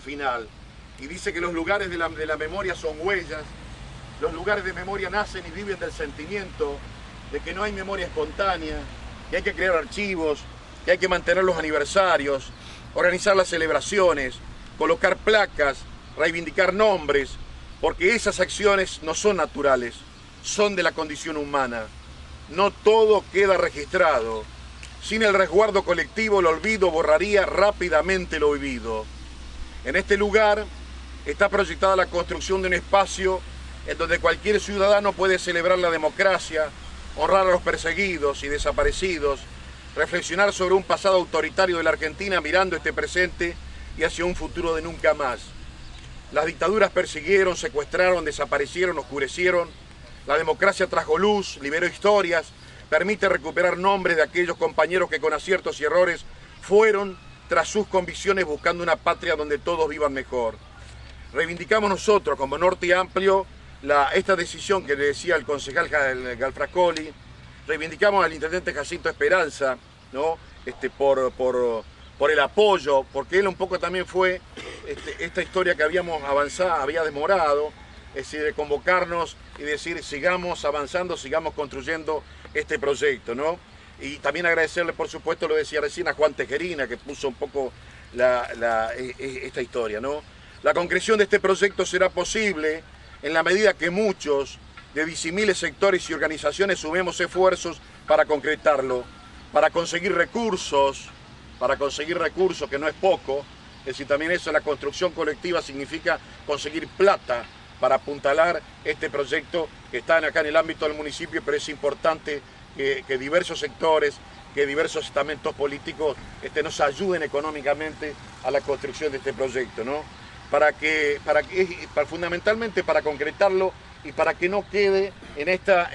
final, y dice que los lugares de la memoria son huellas, los lugares de memoria nacen y viven del sentimiento, de que no hay memoria espontánea, que hay que crear archivos, que hay que mantener los aniversarios, organizar las celebraciones, colocar placas, reivindicar nombres, porque esas acciones no son naturales, son de la condición humana. No todo queda registrado. Sin el resguardo colectivo, el olvido borraría rápidamente lo vivido. En este lugar está proyectada la construcción de un espacio en donde cualquier ciudadano puede celebrar la democracia, honrar a los perseguidos y desaparecidos, reflexionar sobre un pasado autoritario de la Argentina mirando este presente y hacia un futuro de nunca más. Las dictaduras persiguieron, secuestraron, desaparecieron, oscurecieron. La democracia trajo luz, liberó historias, permite recuperar nombres de aquellos compañeros que con aciertos y errores fueron tras sus convicciones buscando una patria donde todos vivan mejor. Reivindicamos nosotros como Norte Amplio esta decisión que le decía el concejal Galfrascoli, reivindicamos al intendente Jacinto Esperanza, ¿no? por el apoyo, porque él un poco también fue esta historia que habíamos avanzado, había demorado, es decir, de convocarnos y decir sigamos avanzando, sigamos construyendo este proyecto, ¿no? Y también agradecerle, por supuesto, lo decía recién, a Juan Tejerina, que puso un poco esta historia, ¿no? La concreción de este proyecto será posible en la medida que muchos de disímiles sectores y organizaciones sumemos esfuerzos para concretarlo, para conseguir recursos, que no es poco. Es decir, también eso, la construcción colectiva significa conseguir plata para apuntalar este proyecto que está acá en el ámbito del municipio, pero es importante que diversos sectores, que diversos estamentos políticos nos ayuden económicamente a la construcción de este proyecto, ¿no? Fundamentalmente para concretarlo y para que no quede en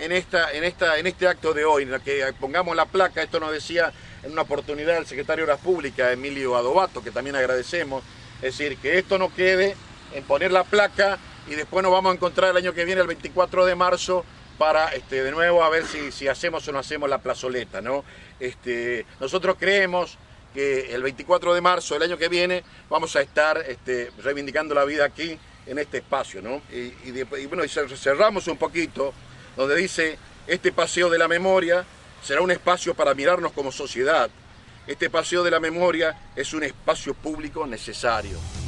este acto de hoy, en el que pongamos la placa. Esto nos decía en una oportunidad el secretario de Obras Públicas, Emilio Adobato, que también agradecemos, es decir, que esto no quede en poner la placa y después nos vamos a encontrar el año que viene, el 24 de marzo, para de nuevo a ver si hacemos o no hacemos la plazoleta, ¿no? Nosotros creemos que el 24 de marzo del año que viene vamos a estar reivindicando la vida aquí, en este espacio, ¿no? Y bueno, cerramos un poquito, donde dice, este paseo de la memoria será un espacio para mirarnos como sociedad. Este paseo de la memoria es un espacio público necesario.